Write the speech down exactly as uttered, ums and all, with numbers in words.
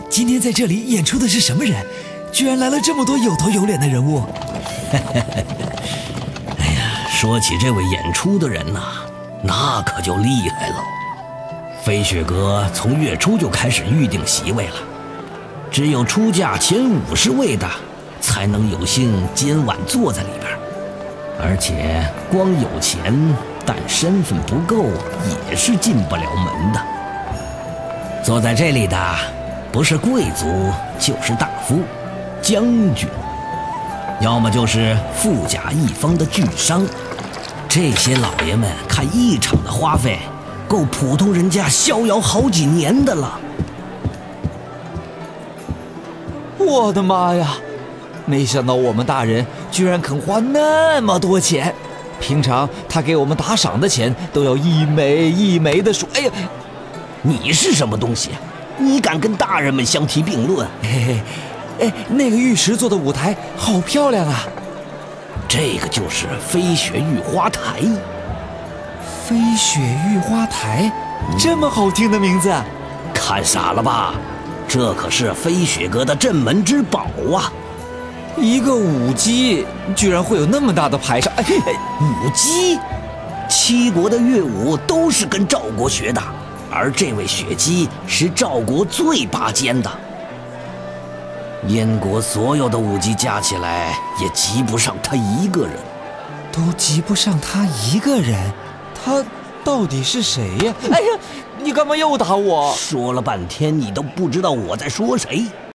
今天在这里演出的是什么人？居然来了这么多有头有脸的人物。 哎呀，说起这位演出的人呐、啊，那可就厉害了。飞雪阁从月初就开始预定席位了，只有出价前五十位的，才能有幸今晚坐在里边。而且光有钱，但身份不够，也是进不了门的。坐在这里的，不是贵族，就是大夫、将军，要么就是富甲一方的巨商。这些老爷们看一场的花费，够普通人家逍遥好几年的了。 我的妈呀！没想到我们大人居然肯花那么多钱，平常他给我们打赏的钱都要一枚一枚的数。哎呀， 你是什么东西？你敢跟大人们相提并论？ 嘿嘿，哎，那个玉石做的舞台好漂亮啊！ 这个就是飞雪玉花台。 飞雪玉花台，这么好听的名字， 看傻了吧？这可是飞雪阁的镇门之宝啊！ 一个舞姬居然会有那么大的排场！哎， 舞姬，七国的乐舞都是跟赵国学的，而这位雪姬是赵国最拔尖的。燕国所有的舞姬加起来也及不上他一个人， 都及不上他一个人。他到底是谁呀？哎呀，你干嘛又打我？ 说了半天，你都不知道我在说谁。